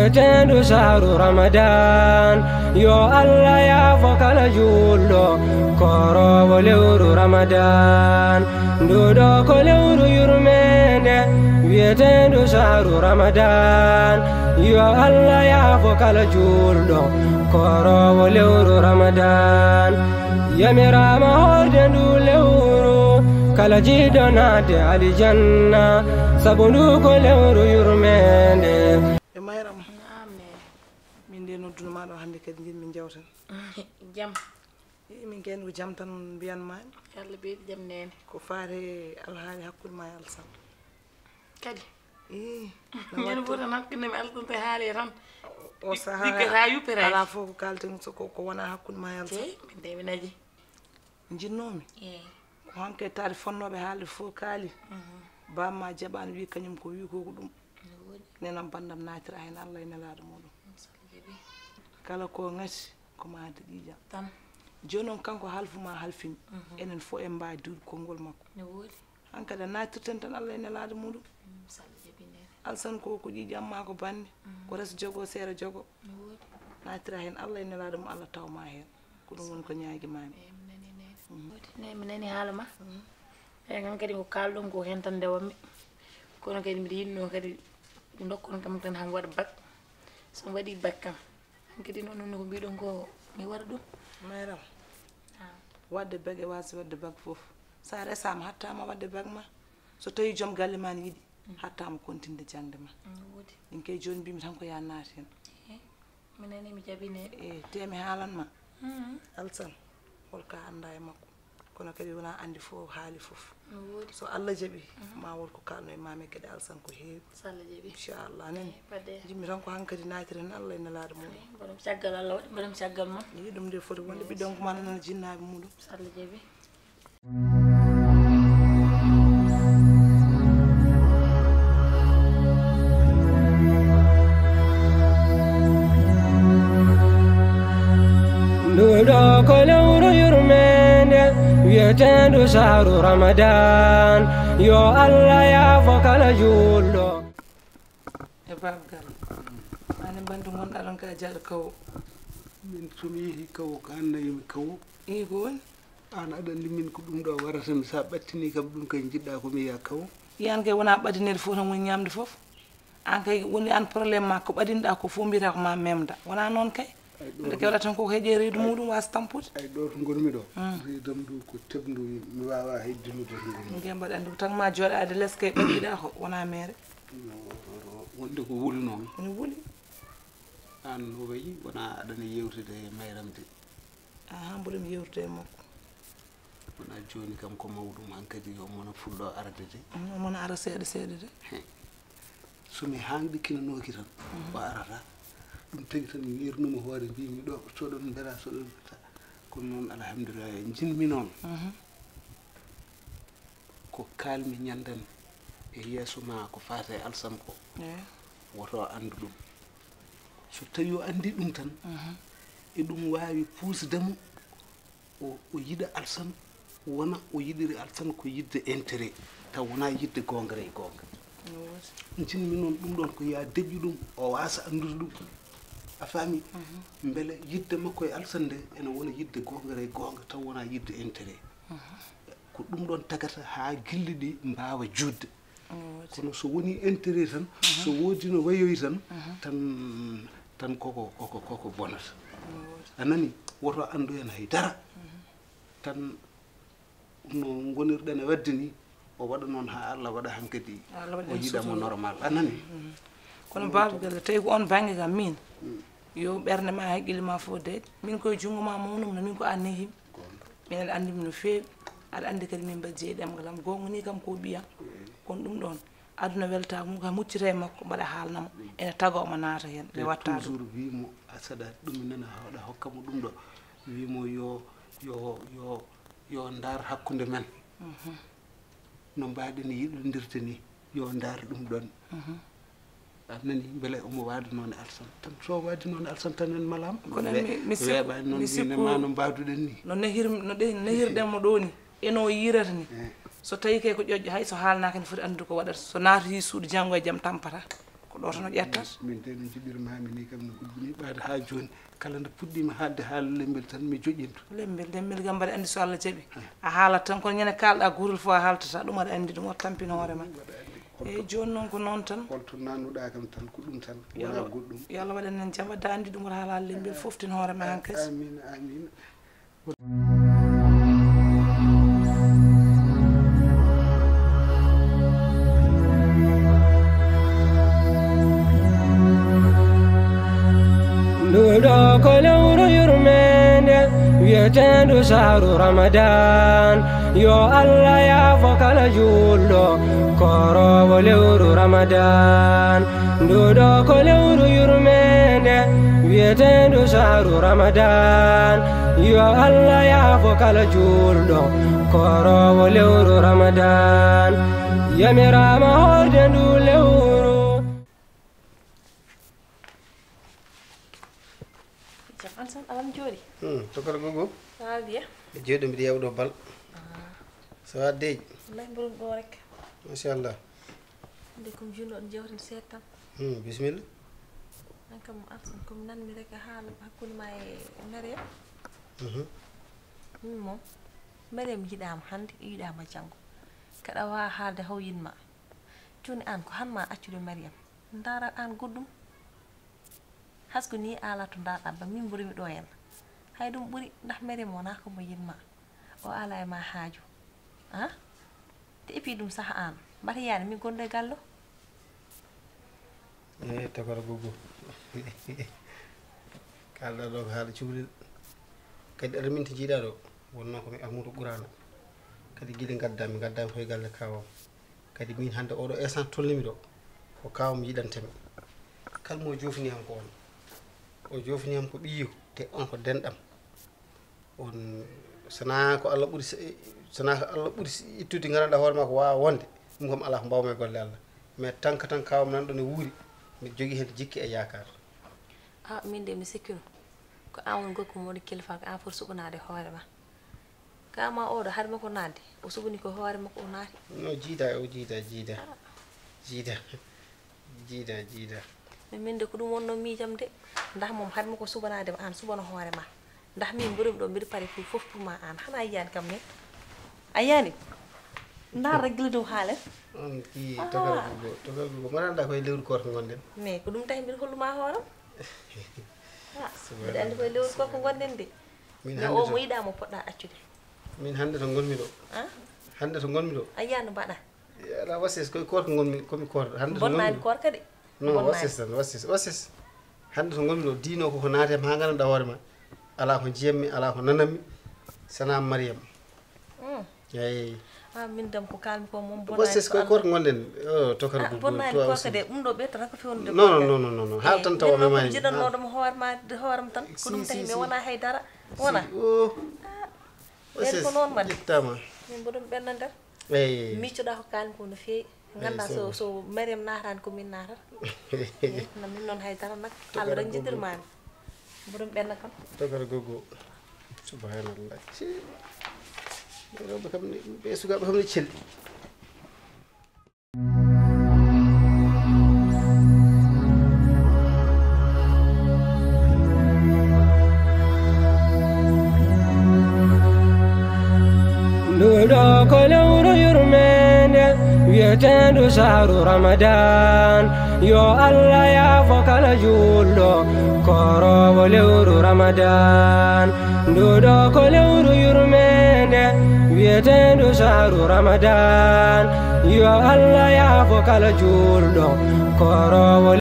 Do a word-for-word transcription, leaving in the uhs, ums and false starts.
ويتندو شهر رمضان يو الله يا فكال جولو كورو ولور رمضان دودو كولور يرمند ويتندو شهر رمضان يو الله يا فكال جولو كورو ولور رمضان يا مرام هردو لورو kala jido naade aljanna sabundu ko lewru yurmende e mayram amen min de nodduma ma do hande kadi ngin min jawtan jam e min ken ko jam tan biyan ma yalla be jam nene ko faare alhaali hakkul ma alsan kadi e ñen bota nak ne alsan te haali tan o saha dikka yupere ala fo ko kalten so ko wona hakkul ma alsan min de minaji jinnomi eh ko hanke taari fonnoɓe haalde fof kaali bamma jaɓani wi kañum ko wi koko ɗum nenam bandam natira hen allah e nelaɗo muɗum kala ko ngati ko maade ƴiƴam tan joni noon kanko halfuma halfini enen fof en mbawi duuɗi konngol makko hankadi a natirten tan allah e nelaɗo muɗum alsan ko ko ƴiƴam ma ko bande ko resa jogo seeɗa jogo natira hen allah e nelaɗo mum allah tawma hen ko ɗum woni ko ñaaguimami ne mi nani haala ma e ngam kadi ko kaldum ko hen tan dewammi kono kadi mi yinno kadi dokkon kam tan ham wada bak so wadi bak kam kadi non non ko bidon ko mi wara dum mayram wadde bag e wasi wadde bag fof sa resama hattama wadde bag ma so tawi joom galle ma ne yidi hattama kontinde jangde ma wodi din kay joni bimi tan ko ya naati hen mi nani mi jabine e temi haalan ma alsan holka anda e makko kono kadi wona andi fof haali fof so allah jaɓi ma wol ko kalno e mami kadi alsan ko heewi so allah jaɓi inchallah nani jimmi tan ko hankadi naatiren allah e nelaɗo muɗum boɗom caggal allah waɗi boɗom caggal ma yi ɗum nde foti wonde ɓiɗɗon ko mana nana jinnaɓe muɗum so allah jaɓi duɗo ko lewru yurmende wiyetendo shahru ramadan yo allah yaafo kala julɗo e babgal ane bandu gonɗa ɗon ka jaɗo kawo min somi yeehi kawo ko annayomi kawo i ko woni an aɗa andi min ko ɗum ɗo waratami sa ɓattini kam ɗum kay jiɗɗa komi yiya kawo yan kay wona ɓadinede fof tan woni ñamde fof an kay woni an probléme ma ko ɓadinɗa ko fof mbiyata ko ma memda wona noon kay nde kewɗa tan koko heeƴe reedu muɗum wasa tampude ay ɗo to gonmi ɗo reedam ndu ko tebndu mi wawa heddinude to gonmi ngue mbaɗa andi ko tan ma jooɗade less kay ɓaddiɗa ko wona mere wonde ko wuli noon ene wuli an o wayi wona aɗana yewtude e mayram de aha mboɗomi yewtude e makko wona joni kam ko mawɗum an kadi omona fulɗo arde de omona ara seeɗa seeɗa de somi hanɗikinanoki tan o arata ɗum tagi tan mi yernuma hoore mbimi ɗo soɗon beela soɗon ta kono noon alhamdulillah jinmi noon ko kalmi ñanden e yeeso ma ko fate alsan ko woto andu ɗum so tawi o andi ɗum tan e ɗum wawi puusdemo o o yiɗa alsan wona o yiɗiri alsan ko yidde intérêt taw wona yidde gongre e gonga jinmi noon ɗum ɗon ko ya deƴƴu ɗum o wasa andude ɗum a faami beele yidde makko e alsan nde ene wona yidde gongre e gonga taw wona yidde intérêt ko ɗum ɗon tagata ha gilli ɗi mbawa judde kono so woni intérêt tan so woodi no wayoyi tan tan tan koko koko koko bonata anani woto andu hen haydara tan no gonirɗen e wadde ni o waɗa noon ha Allah waɗa hankadi o yiɗamo normal anani kono babugal tawi ko on banggue kam min yo ɓerde ma haqqille ma fof deeƴe min koye junggo ma mawnum no min ko anne him min aɗa andimi no feewi aɗa andi kadi min mbajji e ɗemgal am gonga ni kam ko ɓiyam kono ɗum ɗon aduna weltako mum kam muccita e makko mbaɗa haalnamo ene taga omo naata hen ɓe watta toujours wimo a saɗat ɗum nana hawɗa hokkamo ɗum ɗo wimo yo yo yo yo ndar hakkude men no mbaɗen yiɗodirde ni yo ndar ɗum ɗon anani beele omo wadi noon alsan tan so wadi noon alsan tan en malam kono mi weeɓani noon wine ma no mbawduɗen ni no nehir no nehirɗenmo ɗo ni eno yirata ni so tawi kay ko ƴoƴƴo hay so haalnaka ne foti andude ko waɗata so naati suudu janggo e jaam tampata ko ɗo tan o ƴettat min de no jiɓirmami ni kam no gulbini ɓaade ha joni kala nde puɗɗima haalde haala lembel tan mi joƴinto lembel lembel gam mbaɗa andi so Allah jaaɓi a haalat tan kono ñande kalɗa guurol fof a haaltata ɗum aɗa andi ɗum oto tampin hoore ma eyyi joni noon ko noon tan holto nannuɗa kam tan ko ɗum tan wona goɗɗum yo Allah waɗan en jaam wadda andi ɗum wata haala lembel foftin hoore ma han kadi amina amina Nduɗo ko lewru yurmende wiyetendu sahru Ramadan yo Allah yaafo kala julɗo korowo lewru Ramadan nduɗo ko lewru yurmende wiyetendu sahru Ramadan yo Allah yaafo kala julɗo korowo lewru Ramadan yamirama horde ndu lewru Ansan alam jori. Hmm, tokar gogo. Ah dia. E jeedo mi yawdo bal. Ah. So adde. Wallahi burum do rek. Mashallah. Nde kum jundo on jewten setam. Hmm, bismillah. An kam ansan kum nan mi rek haala hakkunde ma e Mariam. Mhm. Hmm mom. Mariam yidama hande yidama jango. Kada wa haalde hawyinma. Joni an ko hanma accude Mariam. Ndara an goddum. Hasku ni ala to ndaɗa ba min ɓurimi ɗo hen hay ɗum ɓuri ndax Mariam wona ko mo yinma o ala e ma haaju a te epi ɗum saha an mbata yaani min gonɗo e gallo e tokora gogo kalɗa ɗo ko haala cuhlel kadi aɗa minti jiiɗa ɗo wonno komi Amadou Ɓurana kadi guiɗe gaddami gaddami koye galle kawam kadi min hande oɗo instant tolnimi ɗo ko kawam yiɗantemi kalmo jofini ham ko on o jofini am ko ɓiyo te on ko denɗam on sona ko Allah ɓuri sona ko Allah ɓuri ittude gandanɗa hoore ma ko wawa wonde ɗum kam ala ko mbawmi e golle Allah mais tan ka tan kawam nan ɗon e wuuri mi jogui hen jikki e yakar a min de mi sikkino ko an woni gorko mo woni kilifa ko an foti suɓanade hoore ma kama oɗo haade makko nadde o suɓani ko hoore makko o naati no jiida o jiida jiida jiida jiida jiida mais min de ko ɗum wonno miijam de ndax mom haade makko suɓanade an suɓano hoore ma ndax min ɓurimi ɗo mbiɗa pari pour fof pour ma an hana yiyani kam ne a yiyani ndar regle dow haalen on ki tokar gogo tokar gogo mbaɗa anda koye lewru korko gonɗen mais ko ɗum tawi mbiɗa holluma hooram mbiɗa andi koye lewru korko gonɗen de mais o mo yiɗamo poɗɗa accude min hande to gonmi ɗo hande to gonmi ɗo a yiyani mbaɗa ala wassis koye korko gonmi komi korɗo hande to bonnani korka de non wassis tan wassis wassis hande to gonmi ɗo dino koko naatem ha gandanɗa hoore ma ala ko jiyammi ala ko nanammi sana Mariam eyi a min dam ko kalmi ko mom bonnani wassis koye korko gonɗen o tokar gogo bonnani korka de ɗum ɗo ɓettata ko fewnude non non non non haal tan tawa memani jiɗannoɗomo hoorema hoorema tan ko ɗum tawi mi wona haydara wona o ɓen ko noon waɗi ƴettama min mboɗum ɓenna nder eyi miccoɗa ko kalmi ko no fewi ganda so so Mariam natani ko min natata no min noon haydara nak Allah rek jiɗirmani mboɗum ɓenna kam tokar gogo subhanallah rewɓe kam ɓe sukaɓe kam ne celli nduɗo ko lewru yurmende wiyetendu sahru Ramadan yo Allah yaafo kala julɗo korowo lewru Ramadan nduɗo ko lewru yurmende wiyetendu sahru Ramadan yo Allah yaafo kala julɗo korowo